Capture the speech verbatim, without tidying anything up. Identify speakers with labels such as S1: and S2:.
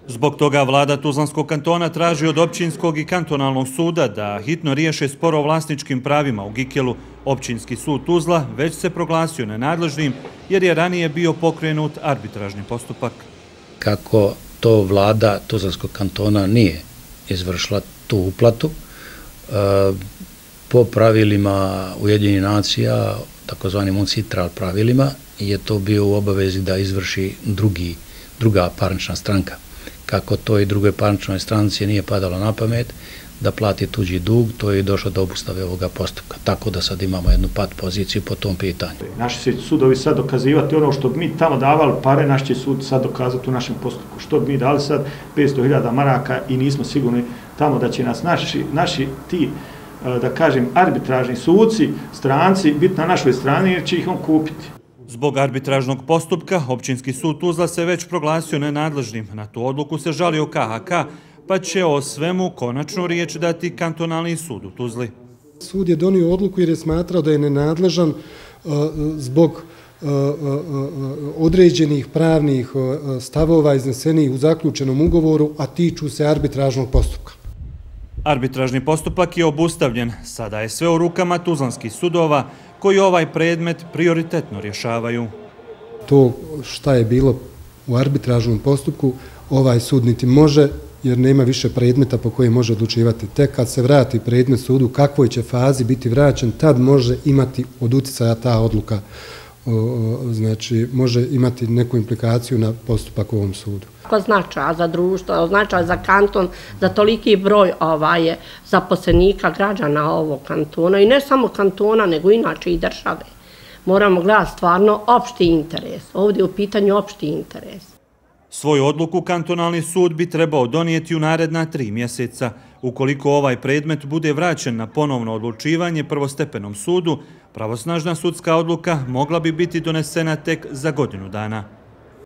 S1: Zbog toga vlada Tuzlanskog kantona traži od općinskog i kantonalnog suda da hitno riješe spor o vlasničkim pravima u Gikelu. Općinski sud Tuzla već se proglasio nenadležnim jer je ranije bio pokrenut arbitražni postupak.
S2: Kako to vlada Tuzlanskog kantona nije izvršila tu uplatu, po pravilima Ujedinjenih nacija, takozvanim UNCITRAL pravilima, je to bio u obavezi da izvrši drugi, druga parnična stranka. Kako to i drugoj parničnoj stranci nije padalo na pamet da plati tuđi dug, to je došlo do obustave ovoga postupka. Tako da sad imamo jednu pat poziciju po tom pitanju.
S3: Naši će sudovi sad dokazivati ono što bi mi tamo davali pare, naš će sud sad dokazati u našem postupku. Što bi mi dali sad petsto hiljada maraka i nismo sigurni tamo da će nas naši, naši ti, da kažem, arbitražni suci, stranci biti na našoj strani jer će ih on kupiti.
S1: Zbog arbitražnog postupka, općinski sud Tuzla se već proglasio nenadležnim. Na tu odluku se žalio K H K, pa će o svemu konačnu riječ dati kantonalni sud u Tuzli.
S4: Sud je donio odluku jer je smatrao da je nenadležan zbog određenih pravnih stavova iznesenih u zaključenom ugovoru, a tiču se arbitražnog postupka.
S1: Arbitražni postupak je obustavljen. Sada je sve u rukama tuzlanskih sudova koji ovaj predmet prioritetno rješavaju.
S4: To šta je bilo u arbitražnom postupku, ovaj sud niti može, jer nema više predmeta po kojem može odlučivati. Tek kad se vrati predmet sudu, kakvoj će fazi biti vraćen, tad može imati od uticaja ta odluka, znači može imati neku implikaciju na postupak u ovom sudu.
S5: Značaj za društvo, značaj za kanton, za toliki broj ovaj, zaposlenika građana ovog kantona i ne samo kantona, nego inače i države. Moramo gledati stvarno opšti interes. Ovdje je u pitanju opšti interes.
S1: Svoju odluku kantonalni sud bi trebao donijeti u naredna tri mjeseca. Ukoliko ovaj predmet bude vraćen na ponovno odlučivanje prvostepenom sudu, pravosnažna sudska odluka mogla bi biti donesena tek za godinu dana.